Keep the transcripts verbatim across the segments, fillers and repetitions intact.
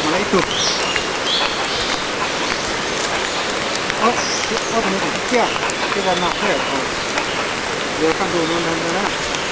mà lấy tụt ơ ơ thằng này kia cái con nào thế rồi giờ căn đồ luôn luôn đó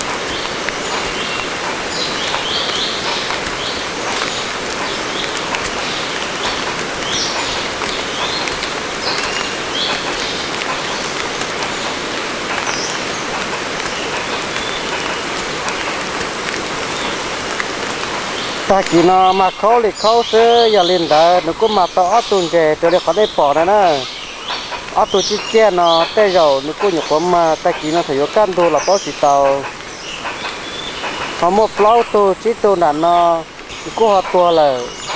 ta chỉ nó mà khó thì khó chứ giờ lên đó nó cũng mà tao ớt tuần về cho được cóได้bỏ này nè ớt tuần chỉ che nó tê rồi nó cũng nhục mà ta chỉ nó phải có căn tu là bao chỉ tàu họ một lâu tu chỉ tu là nó cũng họ tua là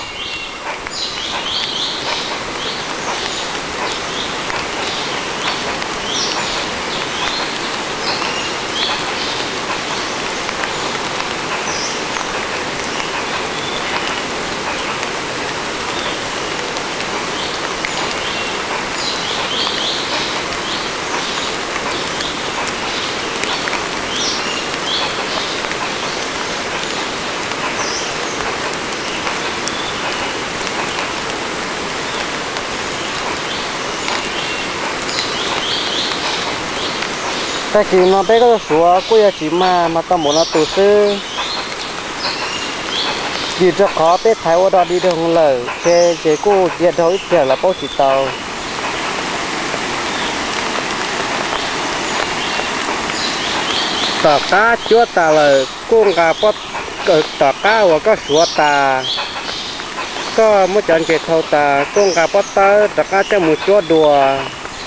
ta chỉ nó bé có số cô ya chỉ mà mà tao muốn nó tự sư vì cho khó bé thái ở đó đi được không lỡ chế chế cô chế đâu ít giờ là bao chỉ tàu tàu cá chúa ta là cô ngà bắt tàu cá và có số ta có một trận chế thâu ta cô ngà bắt ta tàu cá cho một chúa đùa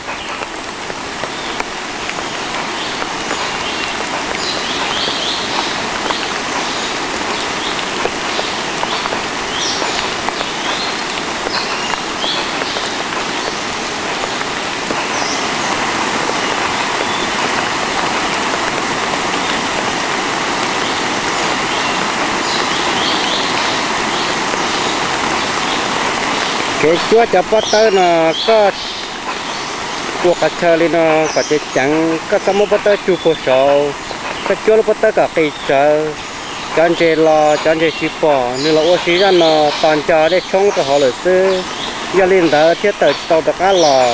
cái chúa cho bắt tới nó có cuộc cà chơi lên nó có thể chẳng có tao muốn bắt tới chụp phô sổ cái chúa nó bắt tới cả cây chờ chọn chế lò chọn chế xí bỏ nên là ô xí ra nó toàn chờ để chống cho họ lợi sư giờ lên đó thiết tới tàu được cá lò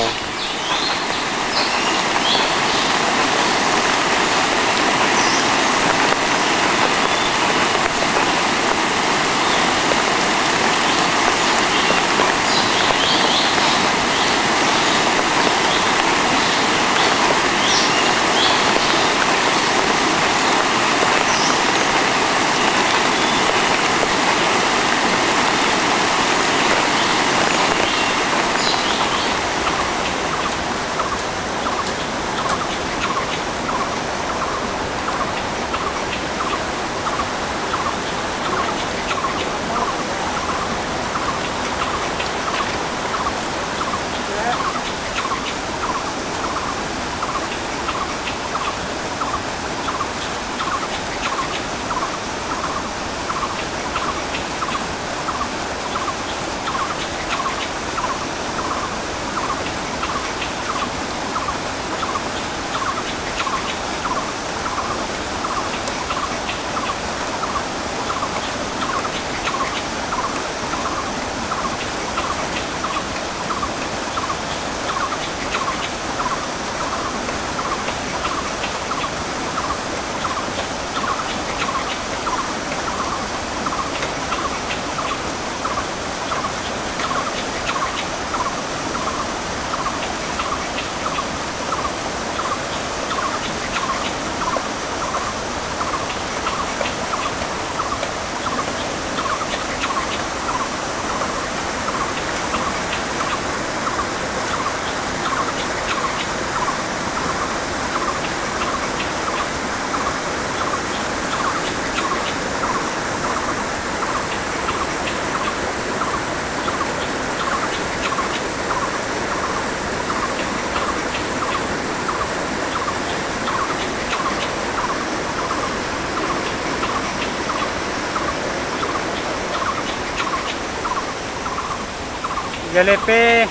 giờ lấy pe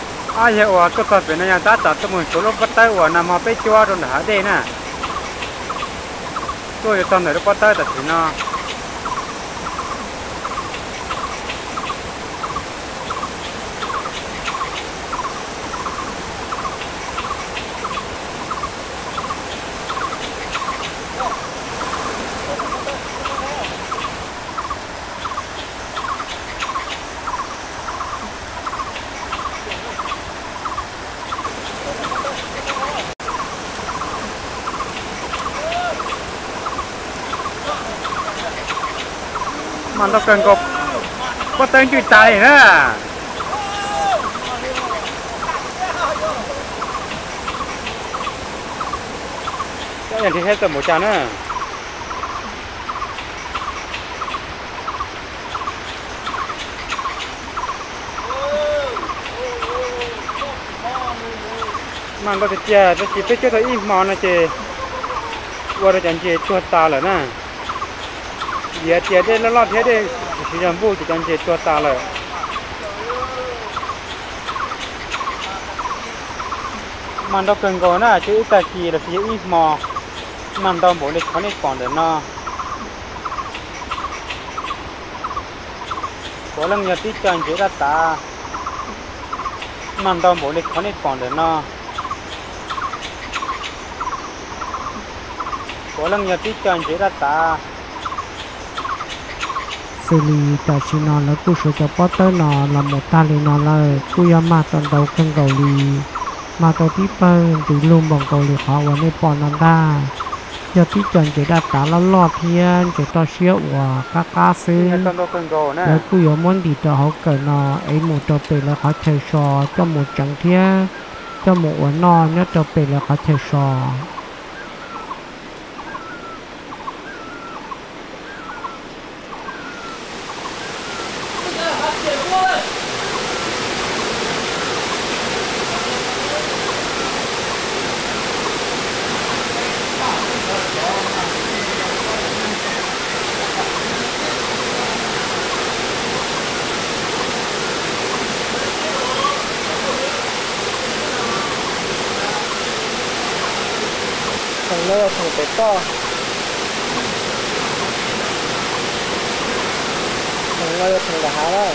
ai giờ ở cái phần bên này ta chặt tụi mình số lúc bắt tay ở nằm mà pe chua rồi hả đây nè tôi tao này nó bắt tay thật thì nó มันต้องเกินกบก็เต้นจุดใจนะก็อย่างที่ให้เติมหมูจานนะมันก็จะเจอจะจีบไปเจอตัวอีมอนนะเจว่าเราจะเจอตัวตาเลยนะเดี๋ยวเจอได้แล้วรอดเท่ได้ที่จำพูดจะเจอตัวตาเลยมันต้องเกินก่อนนะชื่อตากีหรือชื่ออีมอมันต้องบอกเลยเขาเนี่ยก่อนเดี๋ยวนะพอเรื่องยาที่จันเจอตามันต้องบอกเลยเขาเนี่ยก่อนเดี๋ยวนะพอเรื่องยาที่จันเจอตา xử lý tại chỉ nó là cú số cho potter nó là một ta lý nó là cú ya mà tận đầu cân cầu lý mà tàu tí bơ từ luôn bằng cầu lý họวันนี้ปอนนั่นได้ยอดที่จันจะได้ตาแล้วรอดเพียนจะต่อเชี่ยวว่ากล้ากล้าซื้อแล้วกูยอมมันดีต่อเขาเกิดนอไอหมูตัวเป็นแล้วเขาเชยชอเจ้าหมูจังเทียเจ้าหมูอ้วนนอนเนี่ยตัวเป็นแล้วเขาเชยชอทางเลือกทางเป็ดก็ทางเลือกทางกระหาแล้ว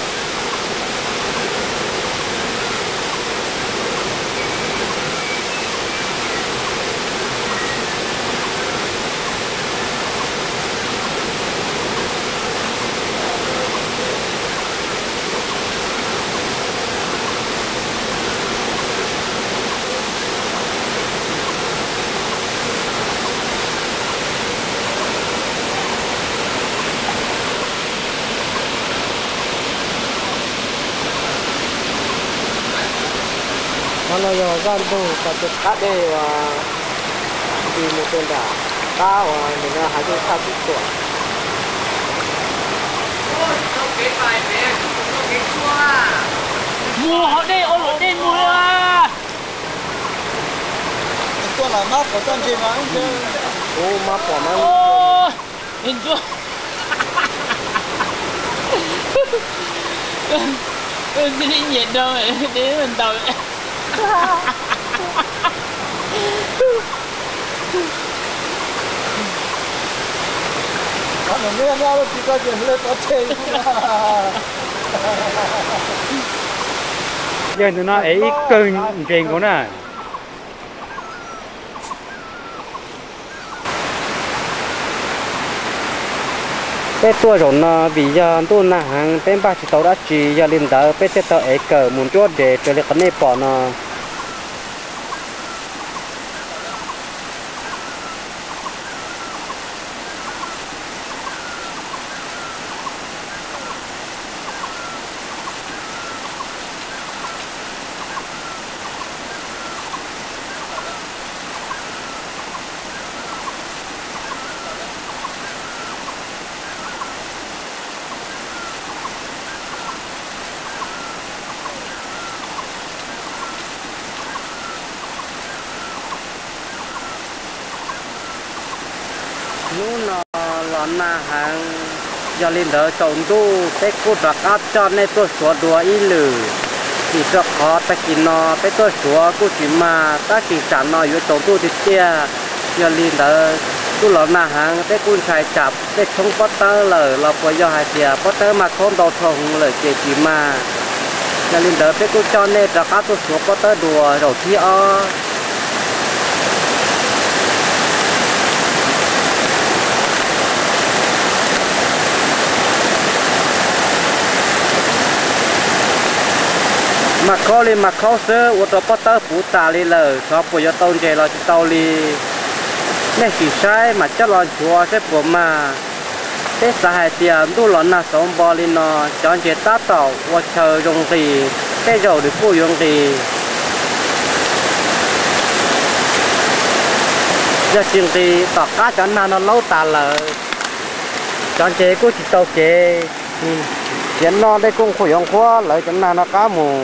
nó giờ gan bông cả chục cá đây và đi một tên đà cá và mình là hai cái cá chút tuổi mua họ đây ô lỗ đây mua à con là mát của con gì mà anh chơi ô mát của mát ô hình chưa ừ xin đi nhiệt đâu để mình tàu con là nghe ra chỉ có chuyện lên có chơi giờ tụi nó ấy cơn trên của nó cái tua rồi nó bị giờ tôi là hàng bên ba chỉ tàu đã chỉ giờ lên đó bên tàu ấy cờ muốn chốt để cho lên cái này bỏ nó nó là na hàng giờ lên đó trồng tu cái cột đặc áp cho nên tôi xóa đùa ý lử chỉ cho khó ta chỉ nó cái tôi xóa cô chỉ mà ta chỉ chẳng nó yếu trồng tu thì chia giờ lên đó tu là na hàng cái côn xài chập cái chống bắt tơ lở là phải do hai chia bắt tơ mà không đầu thòng lở chỉ chỉ mà giờ lên đó cái cô cho nên đặc áp tôi xóa bắt tơ đùa rồi thi o mà khó lên mà khó sơ ô tô bắt tơ phụ tà lên lờ cho bây giờ tàu chạy là tàu li nên chỉ sai mà chắc là chùa sẽ của mà thế xã hội tiền tu lợn là sống bò lên nó chọn chế tác tàu và chờ dùng gì thế rồi được phụ dùng gì giờ chuyện gì tọt cá chọn nào nó lâu ta là chọn chế cũng chỉ tàu chế chuyện nó đây cũng phụ dùng quá lại chọn nào nó cá mù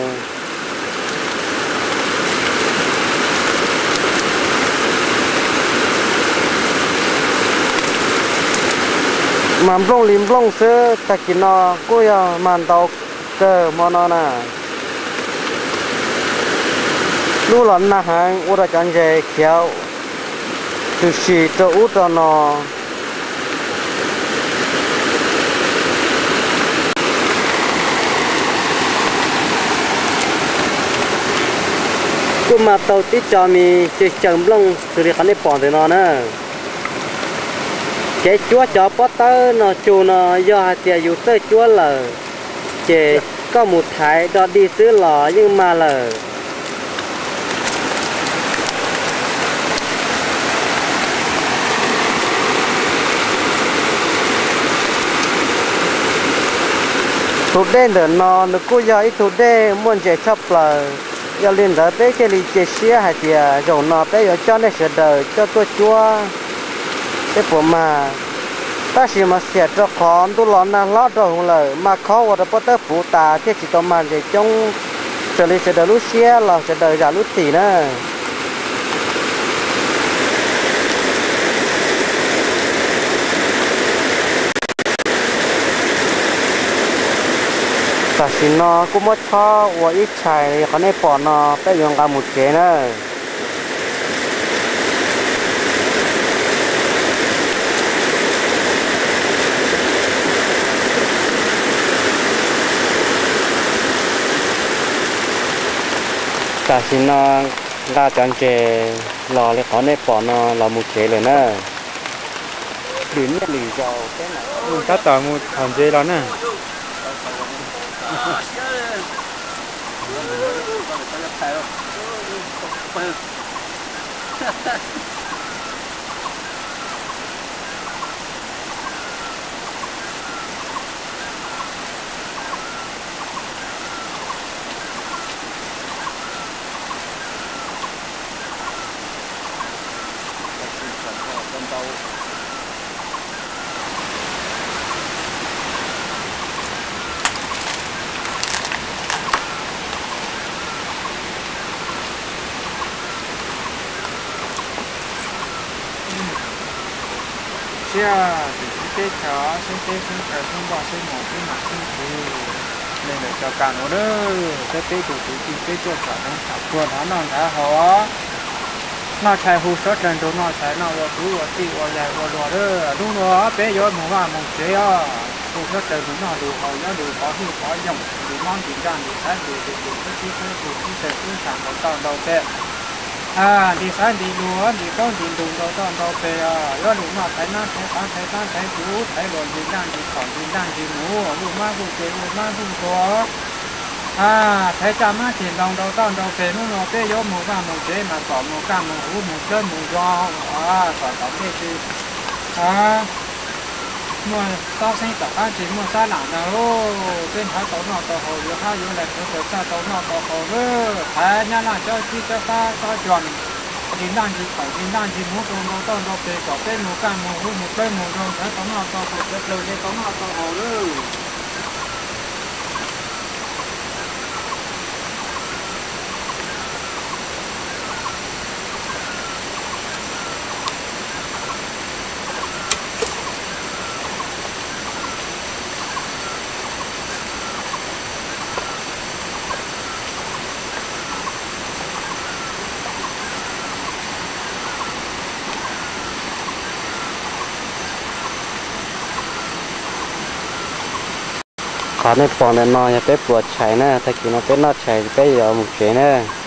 mà bông lim bông sữa ta chỉ nó cô ya màn tàu cơ mà nó nè lu lợn na hàng u ra chọn về kéo từ xì cho u cho nó cô mà tàu tí cho mi chỉ chậm bông từ đi khán đi bỏ thì nó nè chế chúa cho bắt tớ nó chú nó do hạt tiền dù tớ chúa lờ chế có một thái đó đi xứ lò nhưng mà lờ thủ đen đỡ nó nó cố giờ ít thủ đen muốn chế chấp lờ giờ lên đó bé cái li chế xía hạt tiền rồi nó bé giờ cho nên sẽ đời cho tôi chúa cái bộ mà ta chỉ mà sẽ cho con tu lon na lót rồi không lời mà khó và bắt tới phụ ta thế chỉ tao mang để trong xử lý sẽ đỡ lúc xe là sẽ đỡ giả lúc gì nữa ta chỉ nó cũng mất khó và ít chạy còn này bỏ nó phải dùng cả một chế nữa ta xin nó ra chọn chế lò lấy khó này bỏ nó là một chế rồi nè đến nhất lý do cái này cắt tàu một thằng chế đó nè xe thì cái chó xe xe xe chó không bỏ xe một cái mặt xe thì nên là cho cả nó đó cái cái chủ thì cái chỗ chó nó sập quần nó nó đã họ nó chạy hú sót trên chỗ nó chạy nó vào túi vào tì vào dài vào lò đó đúng rồi bé gió một mà một chế à hú sót trên chỗ nó đủ hậu nó đủ có đủ có dòng đủ món chỉ ra đủ sáng đủ đủ đủ cái chi cái đủ cái sẽ cũng sản phẩm tao đầu tệ à đi sáng đi lúa đi con đi đủ đầu tao đầu tệ à gió đủ mà thấy nó thấy sáng thấy sáng thấy chú thấy rồi đi đang đi còn đi đang đi ngủ đủ má đủ chế đủ má đủ có à thấy cha má tiền đồng đầu tao đầu tệ nó nó bé gió một ca một chế mà còn một ca một hú một chân một gió à còn tổng cái gì à mua tao sinh tập ăn chỉ mua xa lẳng đâu trên hai tàu nọ tàu hồ giữa hai giữa này có xa tàu nọ tàu hồ nữa thấy nhà là cho chi cho ta cho chuẩn đi đang đi khỏi đi đang đi mua con đâu tao đâu về có cái một can một hú một cây một rồi thấy tàu nọ tàu hồ rất lâu cái tàu nọ tàu hồ nữa khó này bỏ này nó nhà bé buộc chạy nè thay kỳ nó bé nó chạy bé giờ một chế nè